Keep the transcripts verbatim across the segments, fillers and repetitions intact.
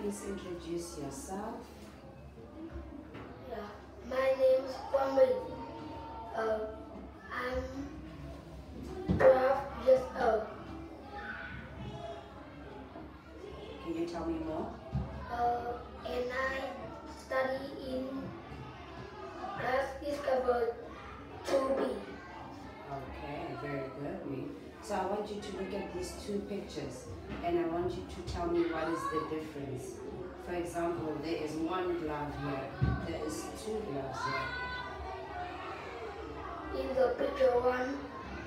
please introduce yourself? Yeah, my name is Minh. Uh, I'm twelve years old. Can you tell me more? Uh, and I study in class Discover two B. Okay, very good, me. So I want you to look at these two pictures and I want you to tell me what is the difference. For example, there is one glove here, there is two gloves here. In the picture one,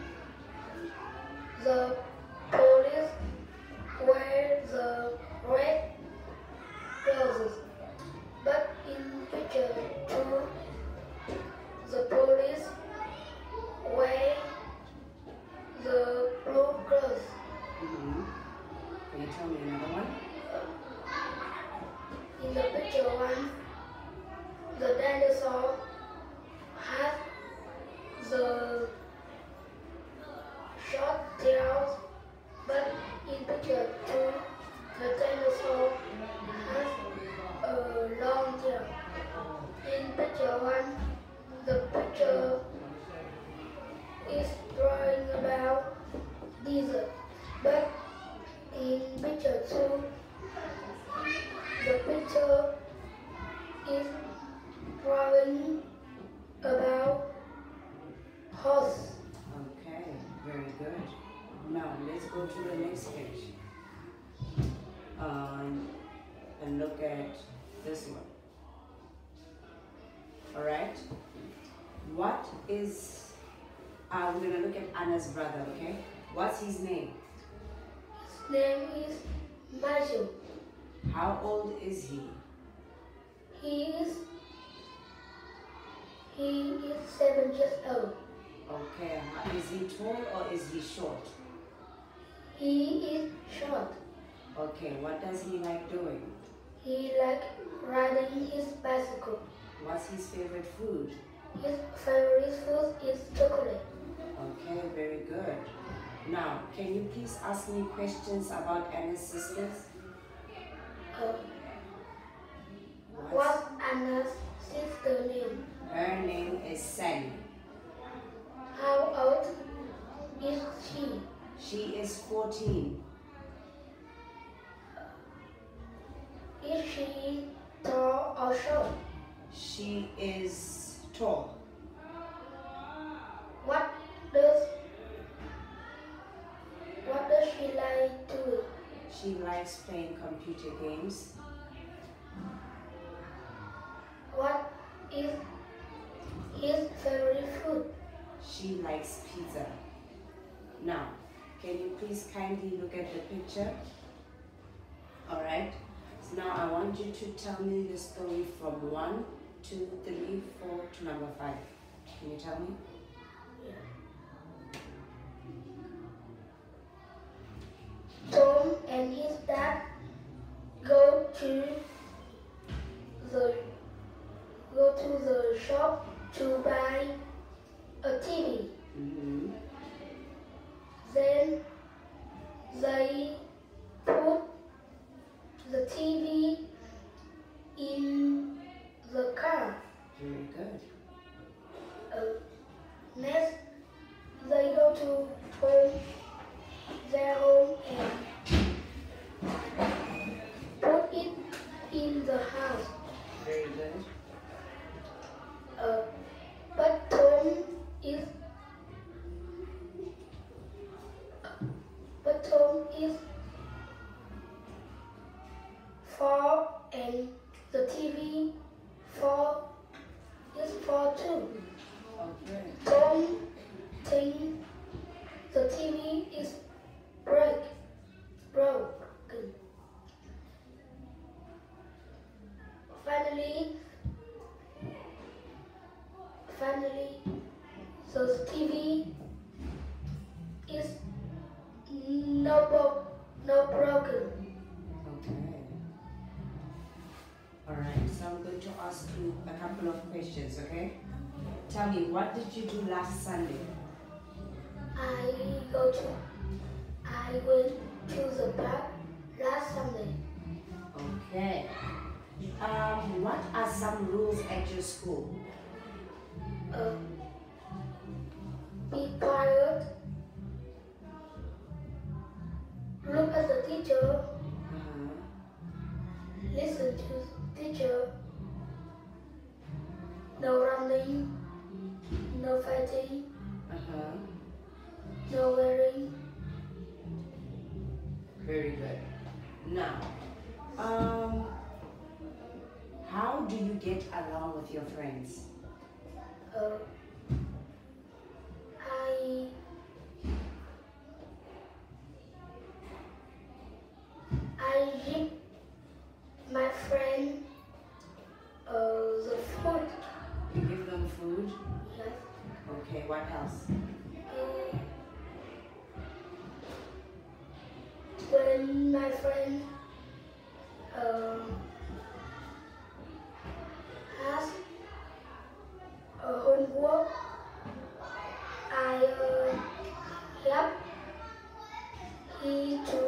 the police wear the red gloves, but in picture two, the police wear the blue gloves. Mm-hmm. Can you tell me another one? In the picture one, the dinosaur has the short tails, but in picture two, the dinosaur has a long tail. In picture one, the picture is drawing about desert, but in picture two, the picture is drawing about horse. Okay, very good. Now let's go to the next page. Um, and look at this one. Alright? What is, uh, we're going to look at Anna's brother, okay? What's his name? His name is Matthew. How old is he? He is he is seven years old. Okay, how- is he tall or is he short? He is short. Okay, what does he like doing? He like riding his bicycle. What's his favorite food? His favorite food is chocolate. Okay, very good. Now, can you please ask me questions about Anna's sisters? Uh, what's Anna's sister name? Her name is Sally. How old is she? She is fourteen. Is she tall or short? She is tall. What does what does she like doing? She likes playing computer games. What is his favorite food? She likes pizza. Now, can you please kindly look at the picture? Alright. So now I want you to tell me the story from one, two, three, four to number five. Can you tell me? Tom and his dad go to the go to the shop to buy a T V. Mm-hmm. Then they put the T V in the car. Very good. Uh, next, they go to home, their home, and put it in the house. Very good. Uh, but Tom is but Tom is four and the T V four is four too. Okay. Tom thinks the T V is break broken. Finally, finally, the T V is no, bro no broken. Okay. Alright, so I'm going to ask you a couple of questions, okay? Tell me, what did you do last Sunday? I go to I went to the park last Sunday. Okay. Okay. Um, what are some rules at your school? Uh, be quiet. Look at the teacher. Uh-huh. Listen to teacher. No running. No fighting. Uh-huh. No wearing. Very good. Now, um, how do you get along with your friends? Uh, I I give my friend uh, the food. You give them food? Yes. Okay, what else? Uh, when my friend uh, has a homework, I uh, help he to